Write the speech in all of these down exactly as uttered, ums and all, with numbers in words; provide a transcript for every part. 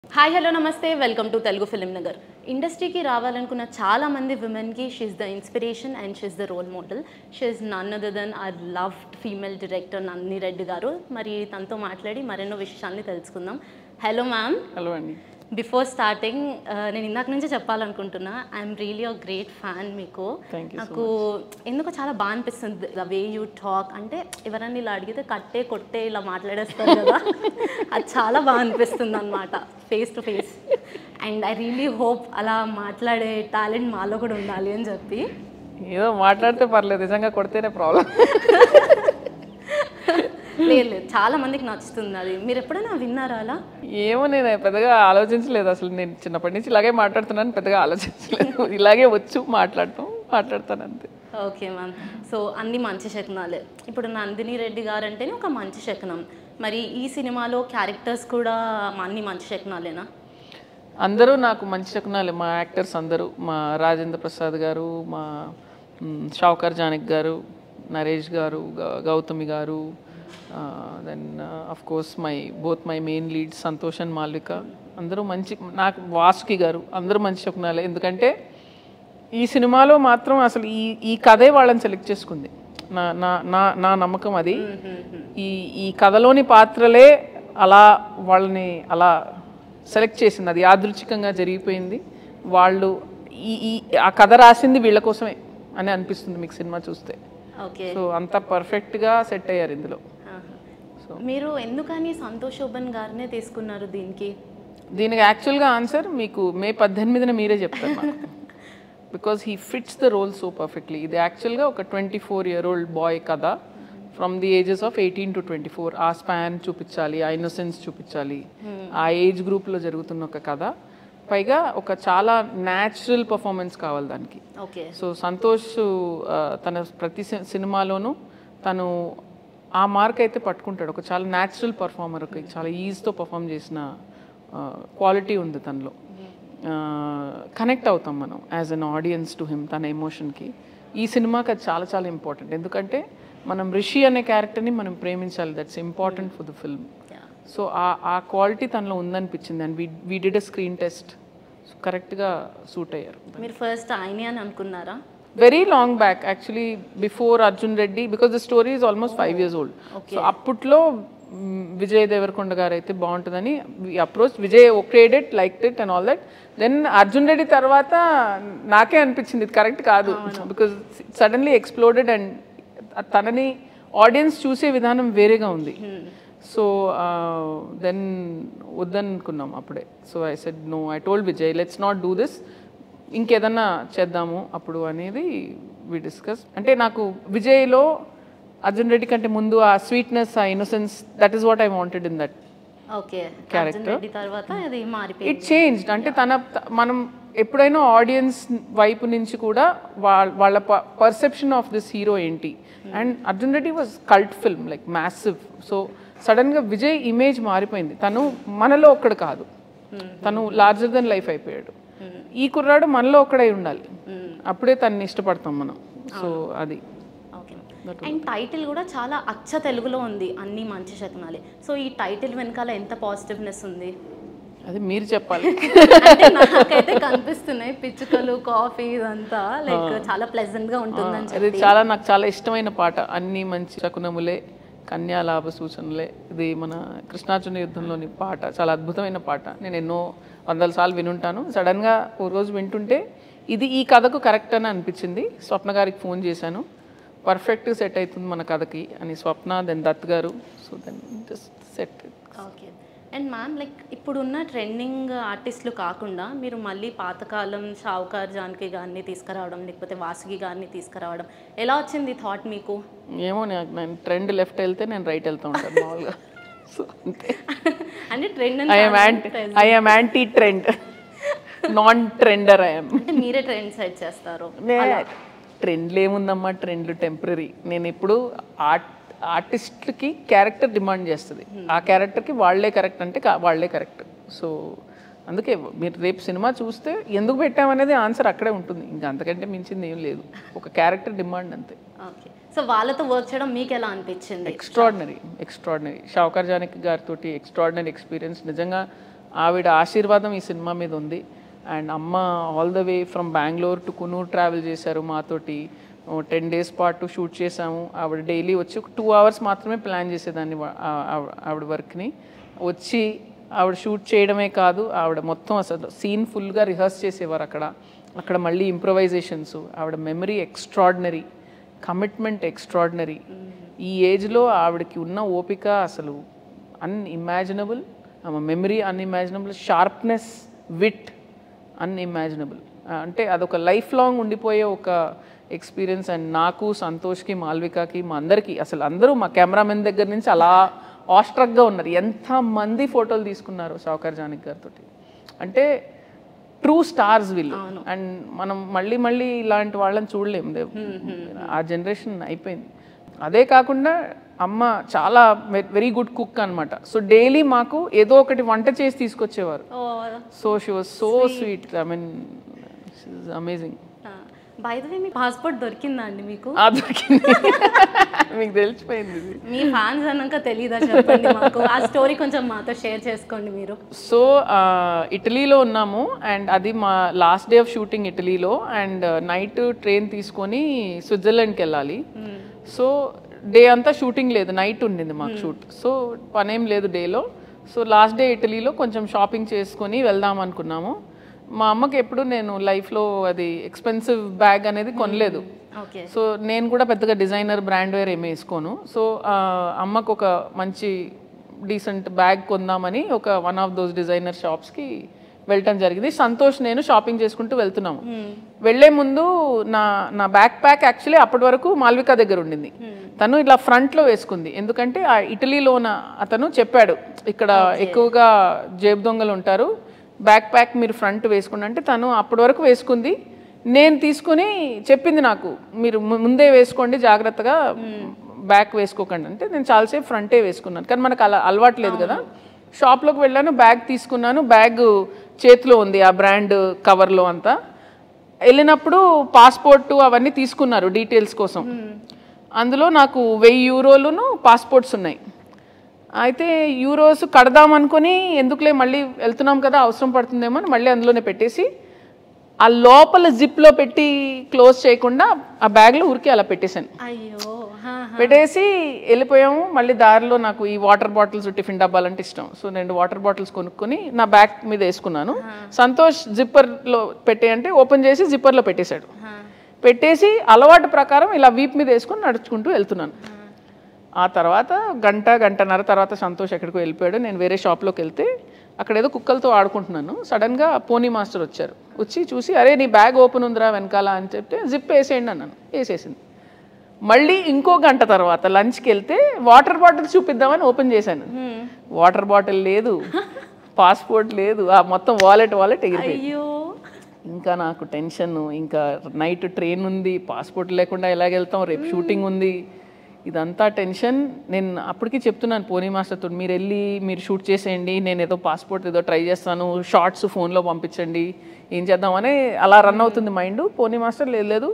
Hi hello నమస్తే welcome to Telugu film Nagar. ఇండస్ట్రీకి రావాలనుకున్న చాలా మంది విమెన్కి she's the inspiration and she's the role model. She's none other than our loved female director Nandini Reddy garu. మరి తనతో మాట్లాడి మరెన్నో విషయాల్ని తెలుసుకుందాం. Hello ma'am. హలో అండి. బిఫోర్ స్టార్టింగ్ నేను ఇందాక నుంచే చెప్పాలనుకుంటున్నా, I'm really a great fan మీకు. నాకు ఎందుకో చాలా బాగా అనిపిస్తుంది ద వే యూ టాక్. అంటే ఎవరన్నా ఇలా అడిగితే కట్టే కొట్టే ఇలా మాట్లాడేస్తారు కదా, అది చాలా బాగా అనిపిస్తుంది అనమాట face to face. And I really hope అలా మాట్లాడే టాలెంట్ మాలో కూడా ఉండాలి అని చెప్పి. ఏదో మాట్లాడితే పర్లేదు, నిజంగా కొడితేనే ప్రాబ్లం. లేదు లేదు, చాలా మందికి నచ్చుతుంది అది. మీరు ఎప్పుడైనా విన్నారా అలా? ఏమో, నేను పెద్దగా ఆలోచించలేదు అసలు. నేను చిన్నప్పటి నుంచి ఇలాగే మాట్లాడుతున్నాను, పెద్దగా ఆలోచించలేదు. ఇలాగే వచ్చు మాట్లాడటం, మాట్లాడతాను అంతే. Okay ma'am. సో అన్ని మంచి శకునాలే. ఇప్పుడు నందిని రెడ్డి గారు అంటేనే ఒక మంచి శకునం. మరి ఈ సినిమాలో క్యారెక్టర్స్ కూడా అన్ని మంచి శకునాలేనా? అందరూ నాకు మంచి శకునాలే. మా యాక్టర్స్ అందరూ, మా రాజేంద్ర ప్రసాద్ గారు, మా షావుకర్ జానక్ గారు, Naresh garu, Gautami garu, then of course my both my main lead Santosh and Malvika, అందరూ మంచి. నాకు వాసుకి గారు, అందరూ మంచి శకునాలే. ఎందుకంటే ఈ సినిమాలో మాత్రం అసలు ఈ ఈ కథే వాళ్ళని సెలెక్ట్ చేసుకుంది. నా నా నా నా నమ్మకం అది. ఈ ఈ కథలోని పాత్రలే అలా వాళ్ళని అలా సెలెక్ట్ చేసింది. అది యాదృచ్ఛికంగా జరిగిపోయింది. వాళ్ళు ఈ ఈ ఆ కథ రాసింది వీళ్ళ కోసమే అని అనిపిస్తుంది మీకు సినిమా చూస్తే. సో అంత పర్ఫెక్ట్గా సెట్ అయ్యారు ఇందులో. సో మీరు ఎందుకని సంతోష్ శోభన్ గారినే తీసుకున్నారు దీనికి? దీనికి యాక్చువల్గా ఆన్సర్ మీకు మే పద్దెనిమిదిన మీరే చెప్తారు మాకు. Because he fits the role so perfectly. ఇది యాక్చువల్గా ఒక twenty four year old boy కథ. From the ages of eighteen to twenty four ఆ స్పాన్ చూపించాలి, ఆ ఇన్నోసెన్స్ చూపించాలి. ఆ ఏజ్ గ్రూప్లో జరుగుతున్న ఒక కథ. పైగా ఒక చాలా న్యాచురల్ పర్ఫార్మెన్స్ కావాలి దానికి. సో సంతోష్ తన ప్రతి సినిమాలోనూ తను ఆ మార్క్ అయితే పట్టుకుంటాడు. ఒక చాలా న్యాచురల్ పర్ఫార్మర్, ఒక చాలా ఈజీతో పర్ఫామ్ చేసిన క్వాలిటీ ఉంది తనలో. కనెక్ట్ అవుతాం మనం as an audience to him, తన ఎమోషన్కి. ఈ సినిమాకి అది చాలా చాలా ఇంపార్టెంట్. ఎందుకంటే మనం రిషి అనే క్యారెక్టర్ని మనం ప్రేమించాలి. That's important for the film. So ఆ ఆ క్వాలిటీ తనలో ఉందనిపించింది. And we we did a screen test. So కరెక్ట్గా సూట్ అయ్యారు. మీరు ఫస్ట్ ఆయనే అని అనుకున్నారా? Very long back actually, before Arjun Reddy, because the story is almost five years old. So అప్పట్లో విజయ్ దేవరకొండ గారు అయితే బాగుంటుందని approach. Vijay okayed it, liked it and all that. Then Arjun Reddy తర్వాత నాకే అనిపించింది ఇది కరెక్ట్ కాదు. బికాజ్ సడన్లీ ఎక్స్ప్లోడెడ్ అండ్ తనని ఆడియన్స్ చూసే విధానం వేరేగా ఉంది. సో దెన్ వద్దనుకున్నాం అప్పుడే. So I said no, I told Vijay let's not do this, ఇంకేదన్నా చేద్దాము అప్పుడు అనేది వి డిస్కస్. అంటే నాకు విజయ్లో అర్జున్ రెడ్డి కంటే ముందు ఆ స్వీట్నెస్, ఆ innocence, that is what I wanted in that character. It changed. అంటే తన మనం ఎప్పుడైనా ఆడియన్స్ వైపు నుంచి కూడా వాళ్ళ వాళ్ళ పర్సెప్షన్ ఆఫ్ దిస్ హీరో ఏంటి. And Arjun Reddy was cult film, like massive. So సడన్గా విజయ్ ఇమేజ్ మారిపోయింది. తను మనలో ఒక్కడు కాదు, తను లార్జర్ దెన్ లైఫ్ అయిపోయాడు. ఈ కుర్రాడు మనలో ఒక్కడై ఉండాలి, అప్పుడే తనని ఇష్టపడతాం మనం. సో అది. అండ్ టైటిల్ కూడా చాలా అచ్చ తెలుగులో ఉంది, అన్ని మంచి శకునాలే. సో ఈ టైటిల్ వెనకాల ఎంత పాజిటివ్నెస్ ఉంది అది మీరు చెప్పాలి. నాకైతే కనిపిస్తున్నాయి పిచ్చుకలు, కాఫీ, ఇదంతా లైక్ చాలా ప్లెజెంట్ గా ఉంటుంది. అది చాలా నాకు చాలా ఇష్టమైన పాట. అన్ని మంచి శకునములే, కన్యా లాభ సూచనలే. ఇది మన కృష్ణార్జున యుద్ధంలోని పాట. చాలా అద్భుతమైన పాట. నేను ఎన్నో వందల సార్లు వినుంటాను. సడన్గా ఓ రోజు వింటుంటే ఇది ఈ కథకు కరెక్ట్ అని అనిపించింది. స్వప్న గారికి ఫోన్ చేశాను, పర్ఫెక్ట్ సెట్ అవుతుంది మన కథకి అని. స్వప్న, then Dutt garu. So then just set. Okay. And ma'am, like ఇప్పుడున్న ట్రెండింగ్ ఆర్టిస్టులు కాకుండా మీరు మళ్ళీ పాతకాలం షావుకార్ జానకి గారిని తీసుకురావడం, లేకపోతే వాసుకి గారిని తీసుకురావడం, ఎలా వచ్చింది థాట్ మీకు? ఏమో, నేను ట్రెండ్ లెఫ్ట్ వెళ్తే నేను రైట్ వెళ్తూ ఉంటాను మామూలుగా. సో అంతే. అంటే trend I am anti trend, non trender I am. అంటే మీరే ట్రెండ్ సెట్ చేస్తారు. ట్రెండ్లు ఏముందమ్మా, ట్రెండ్లు టెంపరీ. నేను ఇప్పుడు ఆర్ట్ ఆర్టిస్ట్కి క్యారెక్టర్ డిమాండ్ చేస్తుంది. ఆ క్యారెక్టర్కి వాళ్లే కరెక్ట్ అంటే వాళ్లే కరెక్ట్. సో అందుకే మీరు రేపు సినిమా చూస్తే ఎందుకు పెట్టామనేది ఆన్సర్ అక్కడే ఉంటుంది. ఇంకా అంతకంటే మించింది ఏం లేదు. ఒక క్యారెక్టర్ డిమాండ్ అంతే. ఓకే. సో వాళ్ళతో వర్క్ చేయడం మీకు ఎలా అనిపించింది? ఎక్స్ట్రాడినరీ ఎక్స్ట్రాడినరీ షావుకర్ జానకి గారితో ఎక్స్ట్రాడినరీ ఎక్స్పీరియన్స్. నిజంగా ఆవిడ ఆశీర్వాదం ఈ సినిమా మీద ఉంది. అండ్ అమ్మ all the way from Bengaluru to Coonoor travel చేశారు మాతోటి. టెన్ డేస్ పాటు షూట్ చేసాము. ఆవిడ డైలీ వచ్చి ఒక టూ అవర్స్ మాత్రమే ప్లాన్ చేసేదాన్ని ఆవిడ వర్క్ని. వచ్చి ఆవిడ షూట్ చేయడమే కాదు, ఆవిడ మొత్తం అసలు సీన్ ఫుల్గా రిహర్స్ చేసేవారు అక్కడ. అక్కడ మళ్ళీ ఇంప్రొవైజేషన్స్. ఆవిడ మెమరీ ఎక్స్ట్రాడినరీ, కమిట్మెంట్ ఎక్స్ట్రాడినరీ. ఈ ఏజ్లో ఆవిడకి ఉన్న ఓపిక అసలు అన్ఇమాజినబుల్. ఆమె memory unimaginable, sharpness, wit unimaginable. అంటే అదొక లైఫ్ లాంగ్ ఉండిపోయే ఒక ఎక్స్పీరియన్స్. అండ్ నాకు, సంతోష్కి, మాల్వికాకి, మా అందరికీ, అసలు అందరూ మా కెమెరామెన్ దగ్గర నుంచి అలా ఆస్ట్రక్గా ఉన్నారు. ఎంతమంది ఫోటోలు తీసుకున్నారు షౌకర్ జానకి గారితో. అంటే ట్రూ స్టార్స్ వీళ్ళు. అండ్ మనం మళ్ళీ మళ్ళీ ఇలాంటి వాళ్ళని చూడలేము. ఆ జనరేషన్ అయిపోయింది. అదే కాకుండా అమ్మ చాలా వెరీ గుడ్ కుక్ అనమాట. సో డైలీ మాకు ఏదో ఒకటి వంట చేసి తీసుకొచ్చేవారు. So she was so sweet. I mean she is amazing. By the way మీ పాస్పోర్ట్ దొరికిందా అండి మీకు? దొరికింది. మీకు తెలిసిపోయింది. మీ ఫ్యాన్స్ అన్నాక తెలీదా చెప్పండి మాకు. ఆ స్టోరీ కొంచెం మాతో షేర్ చేసుకోండి మీరు. సో ఇటలీలో ఉన్నాము అండ్ అది మా లాస్ట్ డే ఆఫ్ షూటింగ్ ఇటలీలో. అండ్ నైట్ ట్రైన్ తీసుకొని స్విట్జర్లాండ్కి వెళ్ళాలి. సో డే అంతా షూటింగ్ లేదు, నైట్ ఉండింది మాకు షూట్. సో పనేం లేదు డేలో. సో లాస్ట్ డే ఇటలీలో కొంచెం షాపింగ్ చేసుకొని వెళ్దాం అనుకున్నాము. మా అమ్మకి ఎప్పుడు నేను లైఫ్లో అది ఎక్స్పెన్సివ్ బ్యాగ్ అనేది కొనలేదు. సో నేను కూడా పెద్దగా డిజైనర్ బ్రాండ్ వేర్ ఏమీ వేసుకోను. సో అమ్మకు ఒక మంచి డీసెంట్ బ్యాగ్ కొందామని ఒక వన్ ఆఫ్ దోస్ డిజైనర్ షాప్స్కి వెళ్ళటం జరిగింది. సంతోష్ నేను షాపింగ్ చేసుకుంటూ వెళ్తున్నాము. వెళ్లే ముందు నా నా బ్యాక్ ప్యాక్ యాక్చువల్లీ అప్పటి వరకు మాల్విక దగ్గర ఉండింది. తను ఇట్లా ఫ్రంట్లో వేసుకుంది. ఎందుకంటే ఆ ఇటలీలో ఉన్న అతను చెప్పాడు ఇక్కడ ఎక్కువగా జేబు దొంగలు ఉంటారు, బ్యాక్ ప్యాక్ మీరు ఫ్రంట్ వేసుకుని అంటే తను అప్పటి వరకు వేసుకుంది. నేను తీసుకుని చెప్పింది నాకు, మీరు ముందే వేసుకోండి జాగ్రత్తగా, బ్యాక్ వేసుకోకండి అంటే నేను చాలాసేపు ఫ్రంటే వేసుకున్నాను. కానీ మనకు అలా అలవాటు లేదు కదా. షాప్లోకి వెళ్ళాను, బ్యాగ్ తీసుకున్నాను. బ్యాగ్ చేతిలో ఉంది ఆ బ్రాండ్ కవర్లో అంతా. వెళ్ళినప్పుడు పాస్పోర్ట్ అవన్నీ తీసుకున్నారు డీటెయిల్స్ కోసం. అందులో నాకు వెయ్యి యూరోలును పాస్పోర్ట్స్ ఉన్నాయి. అయితే యూరోస్ కడదాం అనుకుని ఎందుకులే మళ్ళీ వెళ్తున్నాం కదా అవసరం పడుతుందేమో అని మళ్ళీ అందులోనే పెట్టేసి ఆ లోపల జిప్లో పెట్టి క్లోజ్ చేయకుండా ఆ బ్యాగ్లో ఊరికి అలా పెట్టేశాను. పెట్టేసి వెళ్ళిపోయాము. మళ్ళీ దారిలో నాకు ఈ వాటర్ బాటిల్స్ టిఫిన్ డబ్బాలంటే ఇష్టం. సో నేను వాటర్ బాటిల్స్ కొనుక్కొని నా బ్యాగ్ మీద వేసుకున్నాను. సంతోష్ జిప్పర్లో పెట్టే అంటే ఓపెన్ చేసి జిప్పర్లో పెట్టేశాడు. పెట్టేసి అలవాటు ప్రకారం ఇలా వీప్ మీద వేసుకొని నడుచుకుంటూ వెళ్తున్నాను. ఆ తర్వాత గంట గంటన్నర తర్వాత సంతోష్ ఎక్కడికో వెళ్ళిపోయాడు. నేను వేరే షాప్లోకి వెళ్తే అక్కడ ఏదో కుక్కలతో ఆడుకుంటున్నాను. సడన్గా పోనీ మాస్టర్ వచ్చారు. వచ్చి చూసి అరే నీ బ్యాగ్ ఓపెన్ ఉందిరా వెనకాల అని చెప్తే జిప్ వేసేయండి అన్నాను. వేసేసింది. మళ్ళీ ఇంకో గంట తర్వాత లంచ్కి వెళ్తే వాటర్ బాటిల్ చూపిద్దామని ఓపెన్ చేశాను. వాటర్ బాటిల్ లేదు, పాస్పోర్ట్ లేదు, ఆ మొత్తం వాలెట్ వాలెట్ ఎగిరిపోయింది. ఇంకా నాకు టెన్షన్. ఇంకా నైట్ ట్రైన్ ఉంది, పాస్పోర్ట్ లేకుండా ఎలాగెళ్తాం, రేపు షూటింగ్ ఉంది, ఇదంతా టెన్షన్. నేను అప్పటికి చెప్తున్నాను పోనీ మాస్టర్తో, మీరు వెళ్ళి మీరు షూట్ చేసేయండి, నేను ఏదో పాస్పోర్ట్ ఏదో ట్రై చేస్తాను, షార్ట్స్ ఫోన్లో పంపించండి, ఏం చేద్దామని అలా రన్ అవుతుంది మైండ్. పోనీ మాస్టర్ లేదు లేదు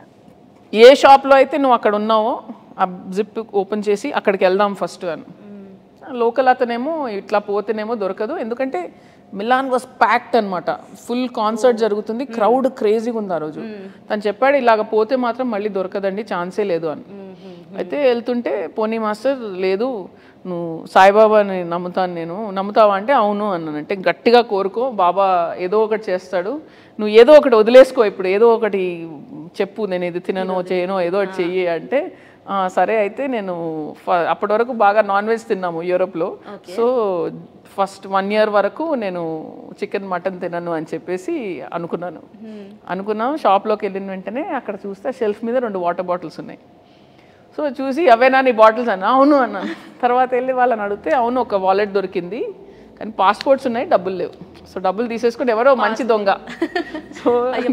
ఏ షాప్లో అయితే నువ్వు అక్కడ ఉన్నావో ఆ జిప్ ఓపెన్ చేసి అక్కడికి వెళ్దాం ఫస్ట్ అని. లోకల్ అతనేమో ఇట్లా పోతేనేమో దొరకదు, ఎందుకంటే మిలాన్ వాజ్ ప్యాక్డ్ అనమాట, ఫుల్ కాన్సర్ట్ జరుగుతుంది, క్రౌడ్ క్రేజీగా ఉంది ఆ రోజు. తను చెప్పాడు ఇలాగ పోతే మాత్రం మళ్ళీ దొరకదండి, ఛాన్సే లేదు అని. అయితే వెళ్తుంటే పోనీ మాస్టర్ లేదు నువ్వు సాయిబాబాని నమ్ముతాను, నేను నమ్ముతావా అంటే అవును అన్నాను. అంటే గట్టిగా కోరుకో, బాబా ఏదో ఒకటి చేస్తాడు, నువ్వు ఏదో ఒకటి వదిలేసుకో, ఇప్పుడు ఏదో ఒకటి చెప్పు, నేను ఇది తిననో చేయనో ఏదో ఒకటి చెయ్యి అంటే సరే. అయితే నేను అప్పటి వరకు బాగా నాన్ వెజ్ తిన్నాము యూరోప్లో. సో ఫస్ట్ వన్ ఇయర్ వరకు నేను చికెన్ మటన్ తినను అని చెప్పేసి అనుకున్నాను. అనుకున్నాం షాప్లోకి వెళ్ళిన వెంటనే అక్కడ చూస్తే షెల్ఫ్ మీద రెండు వాటర్ బాటిల్స్ ఉన్నాయి. సో చూసి అవేనా నీ బాటిల్స్ అన్న, అవును అన్నాను. తర్వాత వెళ్ళి వాళ్ళని అడిగితే అవును ఒక వాలెట్ దొరికింది కానీ పాస్పోర్ట్స్ ఉన్నాయి, డబ్బులు లేవు. సో డబ్బులు తీసేసుకుని ఎవరో మంచి దొంగ సో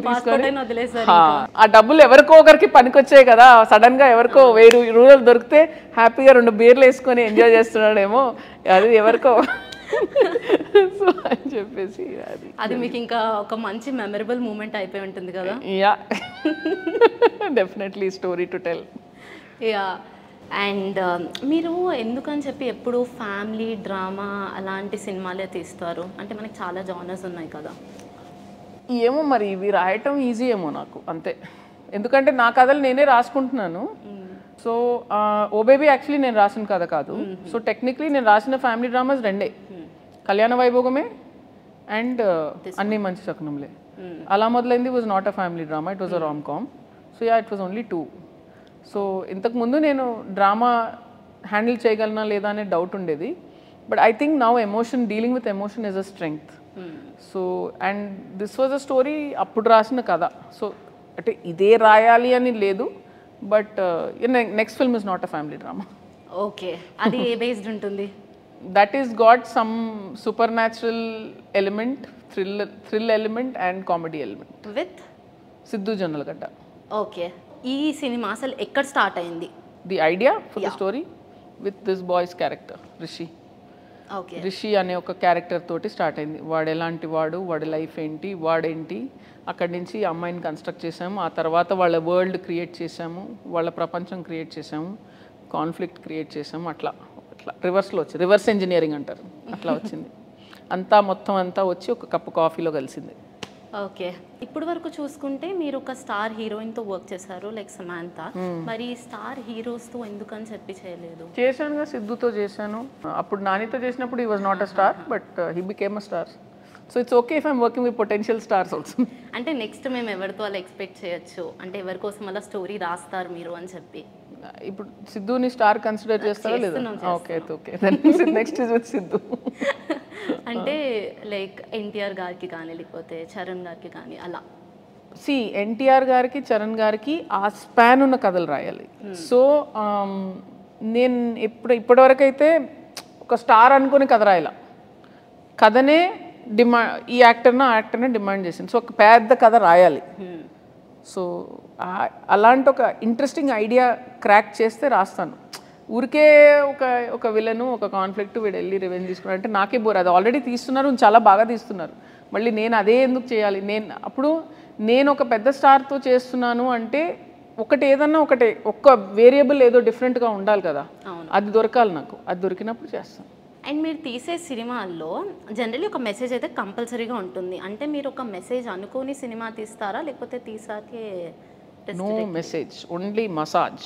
ఆ డబ్బులు ఎవరికో ఒకరికి పనికొచ్చాయి కదా, సడన్ గా ఎవరికో వేరు రూరల్ దొరికితే హ్యాపీగా రెండు బీర్లు వేసుకొని ఎంజాయ్ చేస్తున్నాడేమో, అది ఎవరికో సో అని చెప్పేసి అది అది మీకు ఇంకా ఒక మంచి మెమరబుల్ మూమెంట్ అయిపోయి ఉంటుంది కదా. Yeah definitely story to tell. Yeah and మీరు ఎందుకని చెప్పి ఎప్పుడు ఫ్యామిలీ డ్రామా అలాంటి సినిమాలే తీస్తారు? అంటే మనకి చాలా జానర్స్ ఉన్నాయి కదా. ఏమో మరి ఇవి రాయటం ఈజీ ఏమో నాకు అంతే, ఎందుకంటే నా కథలు నేనే రాసుకుంటున్నాను. సో ఓ బేబీ యాక్చువల్లీ నేను రాసిన కథ కాదు. సో టెక్నికలీ నేను రాసిన ఫ్యామిలీ డ్రామాస్ రెండే, కళ్యాణ వైభోగమే అండ్ అన్ని మంచి శకునములే. అలా మొదలైంది was not a family drama, it was a rom com. So ya it was only two. So ఇంతకుముందు నేను డ్రామా హ్యాండిల్ చేయగలనా లేదా అనే డౌట్ ఉండేది. But I think now emotion, dealing with emotion is a strength. So and this was a story, అప్పుడు రాసిన కథ. So అంటే ఇదే రాయాలి అని లేదు, but next film is not a family drama. Okay, అది ఏ బేస్డ్ ఉంటుంది? That is got some supernatural element, thrill thrill element and comedy element with Siddhu Jonnalagadda. Okay, ఈ సినిమా అసలు ఎక్కడ స్టార్ట్ అయింది? The idea for the story with this boy's character Rishi. Okay, Rishi అనే ఒక character తోటి స్టార్ట్ అయింది. వాడు ఎలాంటి వాడు, వాడి లైఫ్ ఏంటి, వాడేంటి, అక్కడి నుంచి అమ్మాయిని కన్స్ట్రక్ట్ చేసాము. ఆ తర్వాత వాళ్ళ వరల్డ్ క్రియేట్ చేసాము, వాళ్ళ ప్రపంచం క్రియేట్ చేసాము, కాన్ఫ్లిక్ట్ క్రియేట్ చేసాము. అట్లా అట్లా రివర్స్లో వచ్చి, రివర్స్ ఇంజనీరింగ్ అంటారు, అట్లా వచ్చింది. అంతా మొత్తం అంతా వచ్చి ఒక కప్పు కాఫీలో కలిసింది. ఓకే, ఇప్పుడు వరకు చూసుకుంటే మీరు ఒక స్టార్ హీరోయిన్తో వర్క్ చేశారు, లైక్ సమాంత. మరి స్టార్ హీరోస్తో ఎందుకని చెప్పి చేయలేదు? చేశానుగా, సిద్ధుతో చేశాను. అప్పుడు నానితో చేసినప్పుడు he was not a star, but he became a star. So it's okay if I'm working with potential stars also. అంటే నెక్స్ట్ మేము ఎవరితో అలా ఎక్స్పెక్ట్ చేయొచ్చు, అంటే ఎవరి కోసం అలా స్టోరీ రాస్తారు మీరు అని చెప్పి? ఇప్పుడు సిద్ధుని స్టార్ కన్సిడర్ చేస్తారా లేదా? Okay okay, next is with Siddhu. అంటే లైక్ ఎన్టీఆర్ గారికి కానీ లేకపోతే చరణ్ గారికి కానీ అలా? సి ఎన్టీఆర్ గారికి చరణ్ గారికి ఆ స్పాన్ ఉన్న కథలు రాయాలి. సో నేను ఇప్పుడు ఇప్పటివరకు అయితే ఒక స్టార్ అనుకుని కథ రాయాల, కథనే డిమాండ్, ఈ యాక్టర్ను ఆ యాక్టర్నే డిమాండ్ చేసింది. సో ఒక పెద్ద కథ రాయాలి. సో అలాంటి ఒక ఇంట్రెస్టింగ్ ఐడియా క్రాక్ చేస్తే రాస్తాను. ఊరికే ఒక ఒక విలను, ఒక కాన్ఫ్లిక్ట్, వీడు వెళ్ళి రివెంజ్ తీసుకున్నారు అంటే నాకే బోర్. అది ఆల్రెడీ తీస్తున్నారు, చాలా బాగా తీస్తున్నారు, మళ్ళీ నేను అదే ఎందుకు చేయాలి? నేను అప్పుడు నేను ఒక పెద్ద స్టార్తో చేస్తున్నాను అంటే ఒకటి ఏదన్నా ఒకటే, ఒక్క వేరియబుల్ ఏదో డిఫరెంట్గా ఉండాలి కదా, అది దొరకాలి నాకు. అది దొరికినప్పుడు చేస్తాను. అండ్ మీరు తీసే సినిమాల్లో జనరల్లీ ఒక మెసేజ్ అయితే కంపల్సరీగా ఉంటుంది. అంటే మీరు ఒక మెసేజ్ అనుకోని సినిమా తీస్తారా, లేకపోతే తీసాకే? No message, only massage.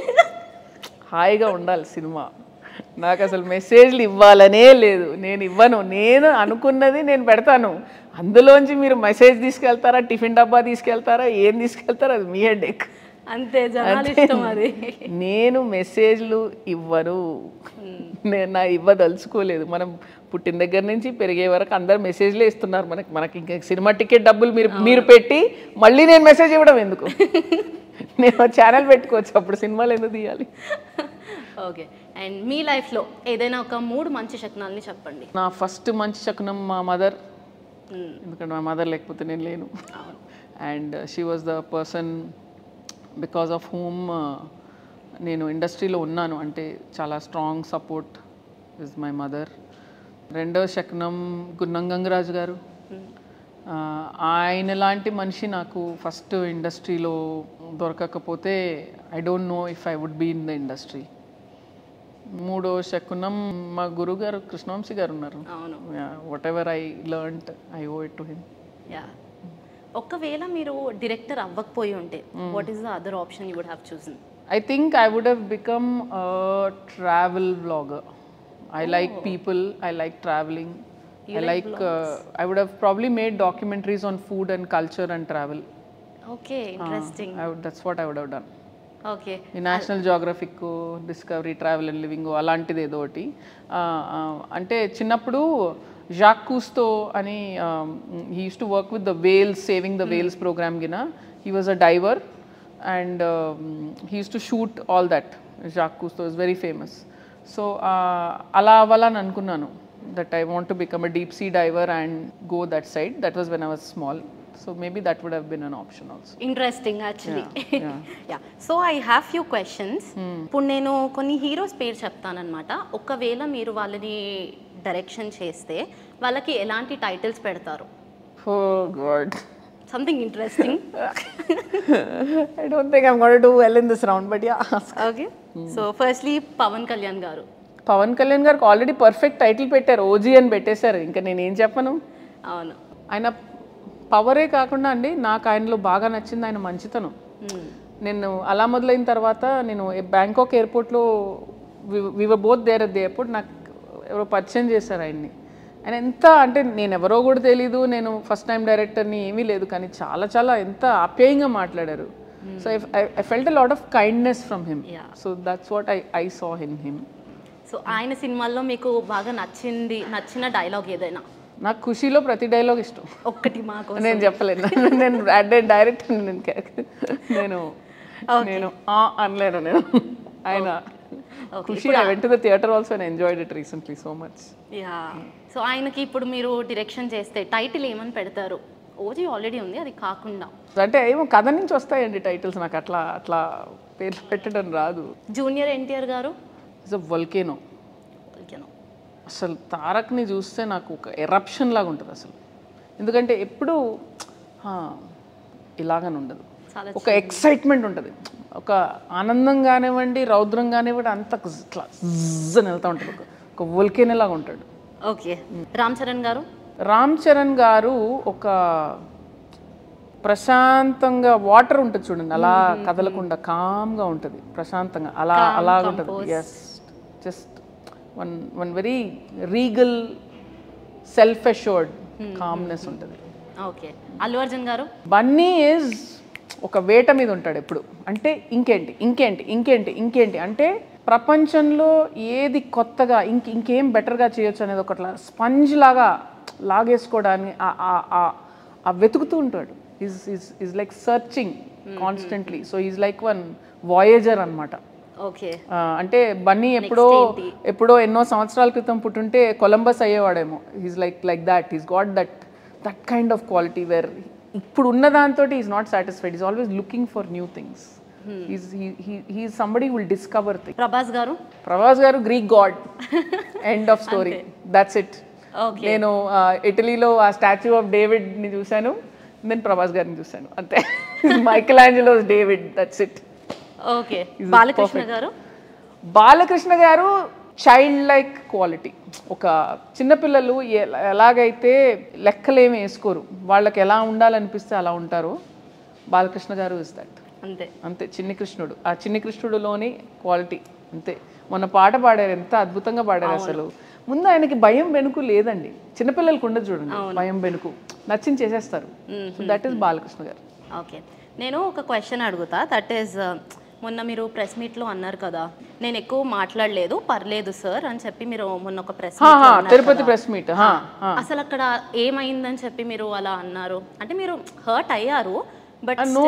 హాయిగా ఉండాలి సినిమా. నాకు అసలు మెసేజ్లు ఇవ్వాలనే లేదు, నేను ఇవ్వను. నేను అనుకున్నది నేను పెడతాను, అందులోంచి మీరు మెసేజ్ తీసుకెళ్తారా, టిఫిన్ డబ్బా తీసుకెళ్తారా, ఏం తీసుకెళ్తారా, అది మీ హెడేక్. అంతే, జనాలు ఇష్టం అది. నేను మెసేజ్లు ఇవ్వను, నేను నా ఇవ్వదలుచుకోలేదు. మనం పుట్టిన దగ్గర నుంచి పెరిగే వరకు అందరు మెసేజ్లే ఇస్తున్నారు మనకి. మనకి ఇంకా సినిమా టికెట్ డబ్బులు మీరు మీరు పెట్టి మళ్ళీ నేను మెసేజ్ ఇవ్వడం ఎందుకు? నేను ఛానల్ పెట్టుకోవచ్చు, అప్పుడు సినిమాలు ఎందుకు తీయాలి? ఓకే, అండ్ మీ లైఫ్లో ఏదైనా ఒక మూడు మంచి శకునాలని చెప్పండి. నా ఫస్ట్ మంచి శకునం మా మదర్, ఎందుకంటే మా మదర్ లేకపోతే నేను లేను. And she was the person because of whom నేను ఇండస్ట్రీలో ఉన్నాను. అంటే చాలా strong support is my mother. రెండో శకునం గున్నం గంగరాజు గారు. ఆయన లాంటి మనిషి నాకు ఫస్ట్ ఇండస్ట్రీలో దొరకకపోతే I don't know if I would be in the industry. మూడో శకునం మా గురుగారు కృష్ణవంశీ గారు ఉన్నారు. Whatever I learned I owe it to him. Ya, ఒకవేళ మీరు డైరెక్టర్ అవ్వకపోయి ఉంటే what is the other option you would have chosen? I think I would have become a travel vlogger. I oh. like people, I like traveling. You I like, like uh, I would have probably made documentaries on food and culture and travel. Okay, interesting. Uh, I would, that's what I would have done. Okay. In National I'll... Geographic, Discovery, Travel and Living, అలాంటిది ఏదో ఒకటి. అంటే చిన్నప్పుడు Jack కూస్తో అని he used to work with the whales, saving the whales program గిన. He was a diver. And um, he used to shoot all that. Jacques Cousteau is very famous. So ala avalan anukunnanu that I want to become a deep sea diver and go that side. That was when I was small. So maybe that would have been an option also. Interesting actually. Yeah. yeah. yeah. So I have few questions. ఇప్పుడు నేను కొన్ని heroes పేరు చెప్తానన్నమాట. ఒకవేళ మీరు వాళ్ళని direction చేస్తే వాళ్ళకి ఎలాంటి టైటిల్స్ పెడతారు? Oh God. Something interesting. I don't think I'm gonna do well in this round but ya. Okay, so firstly Pawan Kalyan garu. Pawan Kalyan గారికి ఆల్రెడీ పర్ఫెక్ట్ టైటిల్ పెట్టారు, ఓజీ అని పెట్టేశారు. ఇంకా నేనేం చెప్పను. అవును, ఆయన పవరే కాకుండా అండి నాకు ఆయనలో బాగా నచ్చింది ఆయన మంచితనం. నేను అలా మొదలైన తర్వాత నేను బ్యాంకాక్ ఎయిర్పోర్ట్లో we were both there at the airport, నాకు ఎవరో పరిచయం చేశారు ఆయన్ని. ఆయన ఎంత అంటే నేను ఎవరో కూడా తెలీదు, నేను ఫస్ట్ టైం డైరెక్టర్ని ఏమీ లేదు, కానీ చాలా చాలా ఎంత ఆప్యాయంగా మాట్లాడారు. So I felt a lot of kindness from him. So that's what I I saw in him. So ఆయన సినిమాల్లో మీకు బాగా నచ్చింది, నచ్చిన డైలాగ్ ఏదైనా? నాకు ఖుషీలో ప్రతి డైలాగ్ ఇష్టం. ఒక్కటి మాకు నేను చెప్పలేను, నేను డైరెక్ట్ నేను నేను నేను అనలేను నేను. ఆయన Kushi I went to the theatre also and enjoyed it recently so much. Ya, so ఆయనకి ఇప్పుడు మీరు డైరెక్షన్ చేస్తే టైటిల్ ఏమని పెడతారు? ఓజీ ఆల్రెడీ ఉంది, అది కాకుండా అంటే ఏమో కథ నుంచి వస్తాయండి టైటిల్స్, నాకు అట్లా అట్లా పేర్లు పెట్టడం రాదు. జూనియర్ ఎన్టీఆర్ గారు ఇట్స్ అ వల్కేనో. అసలు తారక్ని చూస్తే నాకు ఒక ఎరప్షన్ లాగా ఉంటుంది అసలు, ఎందుకంటే ఎప్పుడు ఇలాగని ఉండదు, ఒక ఎక్సైట్మెంట్ ఉంటుంది, ఒక ఆనందం కానివ్వండి రౌద్రం కానివ్వండి అంత ఇట్లా అని వెళ్తూ ఉంటుంది, ఒక వల్కేనో లాగా ఉంటాడు. ఓకే, రామ్ చరణ్ గారు. రామ్ చరణ్ గారు ఒక ప్రశాంతంగా వాటర్ ఉంటుంది చూడండి, అలా కదలకుండా కామ్గా ఉంటుంది, ప్రశాంతంగా అలా అలాగ ఉంటుంది. Yes, just one one very regal self assured calmness ఉంటుంది. ఓకే, అల్లు అర్జున్ గారు. బన్నీ ఈజ్ ఒక వేట మీద ఉంటాడు ఎప్పుడు, అంటే ఇంకేంటి ఇంకేంటి ఇంకేంటి ఇంకేంటి అంటే ప్రపంచంలో ఏది కొత్తగా ఇంక ఇంకేం బెటర్గా చేయొచ్చు అనేది ఒకట్లా స్పంజ్ లాగా లాగేసుకోవడానికి ఆ వెతుకుతూ ఉంటాడు. He's he's he's like searching constantly. So he's like one voyager అనమాట. ఓకే, అంటే బన్నీ ఎప్పుడో ఎప్పుడో ఎన్నో సంవత్సరాల క్రితం పుట్టుంటే కొలంబస్ అయ్యేవాడేమో. He's like like that, he's got that that kind of quality where ఇప్పుడు ఉన్న దాంతో he's not satisfied, he's always looking for new things. He's somebody will discover things. Prabhas garu. Prabhas garu Greek god, end of story, that's it. నేను ఇటలీలో ఆ statue of David ని చూశాను, నేను ప్రభాస్ గారిని చూశాను అంతే. Michelangelo's David, that's it. Okay, Balakrishna garu. Balakrishna గారు చైల్డ్ లైక్ క్వాలిటీ. ఒక చిన్నపిల్లలు ఎలాగైతే లెక్కలేమి వేసుకోరు, వాళ్ళకి ఎలా ఉండాలనిపిస్తే అలా ఉంటారు, బాలకృష్ణ గారు ఇస్ దట్. అంతే అంతే, చిన్ని కృష్ణుడు, ఆ చిన్ని కృష్ణుడులోని క్వాలిటీ అంతే. మొన్న పాట పాడారు, ఎంత అద్భుతంగా పాడారు అసలు. ముందు ఆయనకి భయం వెనుకు లేదండి, చిన్నపిల్లలకు ఉండదు చూడండి భయం వెనుకు, నచ్చింది చేసేస్తారు. సో దట్ ఈస్ బాలకృష్ణ గారు. ఓకే, నేను ఒక క్వశ్చన్ అడుగుతా. దట్ ఈస్, మొన్న మీరు ప్రెస్ మీట్లో అన్నారు కదా, నేను ఎక్కువ మాట్లాడలేదు పర్లేదు సార్ అని చెప్పి మీరు మొన్న ఒక ప్రెస్ తిరుపతి ప్రెస్ మీట్, అసలు అక్కడ ఏమైందని చెప్పి మీరు అలా అన్నారు? అంటే మీరు హర్ట్ అయ్యారు? బట్ నో,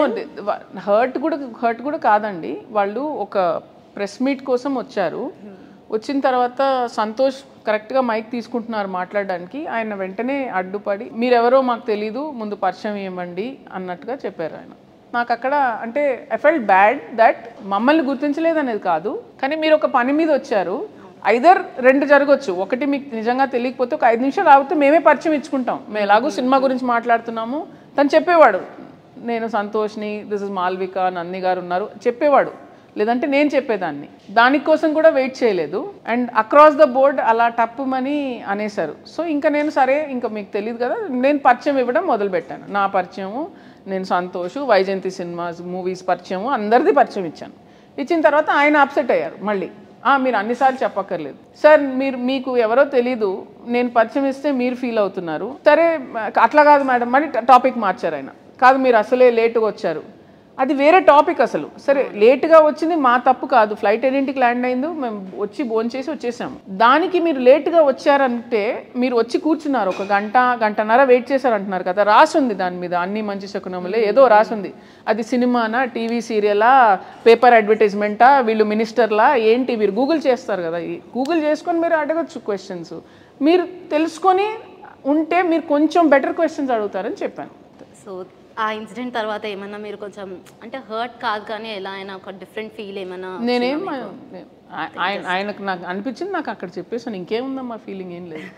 హర్ట్ కూడా హర్ట్ కూడా కాదండి. వాళ్ళు ఒక ప్రెస్ మీట్ కోసం వచ్చారు, వచ్చిన తర్వాత సంతోష్ కరెక్ట్గా మైక్ తీసుకుంటున్నారు మాట్లాడడానికి, ఆయన వెంటనే అడ్డుపడి మీరెవరో మాకు తెలీదు, ముందు పరిచయం ఇవ్వండి అన్నట్టుగా చెప్పారు ఆయన. నాకు అక్కడ అంటే ఐ ఫెల్ట్ బ్యాడ్ దట్ మమ్మల్ని గుర్తించలేదు అనేది కాదు, కానీ మీరు ఒక పని మీద వచ్చారు, ఐదర్ రెండు జరగవచ్చు. ఒకటి మీకు నిజంగా తెలియకపోతే ఒక ఐదు నిమిషాలు ఆగితే మేమే పరిచయం ఇచ్చుకుంటాం, మేము ఎలాగో సినిమా గురించి మాట్లాడుతున్నాము, తను చెప్పేవాడు నేను సంతోష్ని, దిస్ ఇస్ మాల్విక, నంది గారు ఉన్నారు చెప్పేవాడు, లేదంటే నేను చెప్పేదాన్ని. దానికోసం కూడా వెయిట్ చేయలేదు, అండ్ అక్రాస్ ద బోర్డ్ అలా టప్పుమని అనేశారు. సో ఇంకా నేను సరే ఇంకా మీకు తెలియదు కదా, నేను పరిచయం ఇవ్వడం మొదలుపెట్టాను. నా పరిచయము, నేను సంతోష్, వైజయంతి సినిమాస్ మూవీస్ పరిచయము, అందరిది పరిచయం ఇచ్చాను. ఇచ్చిన తర్వాత ఆయన అప్సెట్ అయ్యారు మళ్ళీ, మీరు అన్నిసార్లు చెప్పక్కర్లేదు సార్, మీరు మీకు ఎవరో తెలీదు, నేను పరిచయం ఇస్తే మీరు ఫీల్ అవుతున్నారు. సరే అట్లా కాదు మేడం, మళ్ళీ టాపిక్ మార్చారు ఆయన. కాదు మీరు అసలే లేటుగా వచ్చారు, అది వేరే టాపిక్ అసలు. సరే లేట్గా వచ్చింది మా తప్పు కాదు, ఫ్లైట్ ఎన్నింటికి ల్యాండ్ అయిందో మేము వచ్చి భోంచేసి వచ్చేసాము, దానికి మీరు లేట్గా వచ్చారంటే మీరు వచ్చి కూర్చున్నారు ఒక గంట గంటన్నర వెయిట్ చేశారంటున్నారు కదా, రాసి ఉంది దాని మీద అన్ని మంచి శకునములే ఏదో రాసి ఉంది. అది సినిమానా, టీవీ సీరియలా, పేపర్ అడ్వర్టైజ్మెంటా, వీళ్ళు మినిస్టర్లా ఏంటి, మీరు గూగుల్ చేస్తారు కదా, గూగుల్ చేసుకొని మీరు అడగచ్చు క్వశ్చన్స్, మీరు తెలుసుకొని ఉంటే మీరు కొంచెం బెటర్ క్వశ్చన్స్ అడుగుతారని చెప్పాను. సో ఆ ఇన్సిడెంట్ తర్వాత ఏమన్నా మీరు కొంచెం అంటే హర్ట్ కాదు కానీ ఎలా అయినా ఒక డిఫరెంట్ ఫీల్ ఏమన్నా? నేనేం ఆయన ఆయనకు నాకు అనిపించింది, నాకు అక్కడ చెప్పేసాను, ఇంకేముందమ్మా ఫీలింగ్ ఏం లేదు.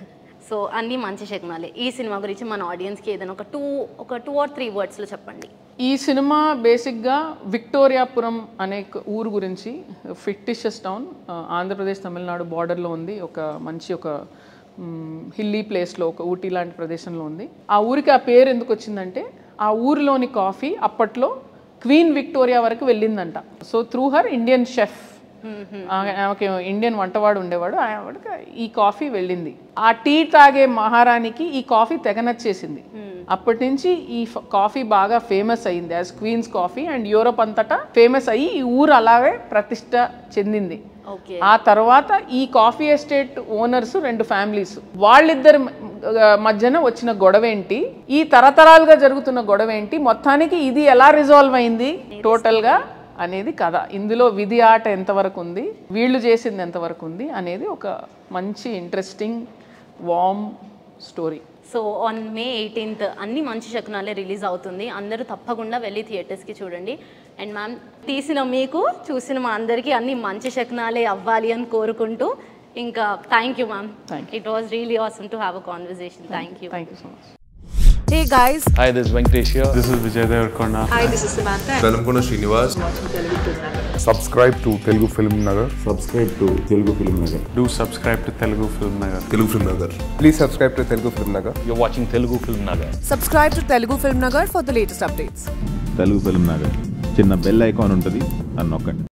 సో అన్ని మంచి శకునాలే. ఈ సినిమా గురించి మన ఆడియన్స్కి ఏదైనా ఒక టూ ఒక టూ ఆర్ త్రీ వర్డ్స్లో చెప్పండి. ఈ సినిమా బేసిక్గా విక్టోరియాపురం అనే ఊరు గురించి, ఫిక్టిషియస్ టౌన్, ఆంధ్రప్రదేశ్ తమిళనాడు బార్డర్లో ఉంది. ఒక మంచి ఒక హిల్లీ ప్లేస్లో, ఒక ఊటీ లాంటి ప్రదేశంలో ఉంది. ఆ ఊరికి ఆ పేరు ఎందుకు వచ్చిందంటే ఆ ఊరిలోని కాఫీ అప్పట్లో క్వీన్ విక్టోరియా వరకు వెళ్ళిందంట. So through her Indian chef, ఆమెకి ఇండియన్ వంటవాడు ఉండేవాడు, ఆవిడకి ఈ కాఫీ వెళ్ళింది. ఆ టీ తాగే మహారాణికి ఈ కాఫీ తెగ నచ్చేసింది. అప్పటి నుంచి ఈ కాఫీ బాగా ఫేమస్ అయ్యింది as queen's coffee, and Europe అంతటా ఫేమస్ అయ్యి ఈ ఊరు అలాగే ప్రతిష్ట చెందింది. ఆ తర్వాత ఈ కాఫీ ఎస్టేట్ ఓనర్స్ రెండు ఫ్యామిలీస్, వాళ్ళిద్దరి మధ్యన వచ్చిన గొడవ ఏంటి, ఈ తరతరాలుగా జరుగుతున్న గొడవ ఏంటి, మొత్తానికి ఇది ఎలా రిజాల్వ్ అయింది టోటల్గా అనేది కథ. ఇందులో విధి ఆట ఎంతవరకు ఉంది, వీళ్ళు చేసింది ఎంతవరకు ఉంది అనేది ఒక మంచి interesting warm story. So on May eighteenth అన్ని మంచి శకునాలే రిలీజ్ అవుతుంది. అందరూ తప్పకుండా వెళ్ళి థియేటర్స్కి చూడండి. అండ్ మ్యామ్, తీసిన మీకు, చూసిన మా అందరికీ అన్ని మంచి శకునాలే అవ్వాలి అని కోరుకుంటూ ఇంకా thank you ma'am. It was really awesome to have a conversation. Thank you. Thank you so much. Hey guys. Hi, this is Venkatesh here. This is Vijay Devarkonda. Hi, this is Samantha. Velamkona Srinivas. Subscribe to Telugu FilmNagar. Subscribe to Telugu FilmNagar. Do subscribe to Telugu FilmNagar. Telugu FilmNagar. Please subscribe to Telugu FilmNagar. You're watching Telugu FilmNagar. Subscribe to Telugu FilmNagar for the latest updates. Telugu FilmNagar. చిన్న bell icon ఉంటుంది, అని నొక్కండి.